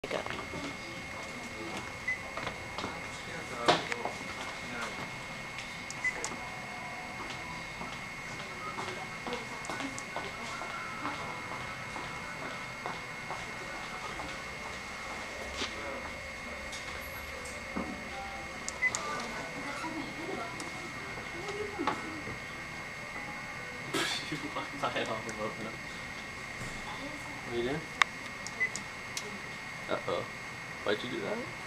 Go. My head off of open up. What are you doing? Uh-oh. Why'd you do that?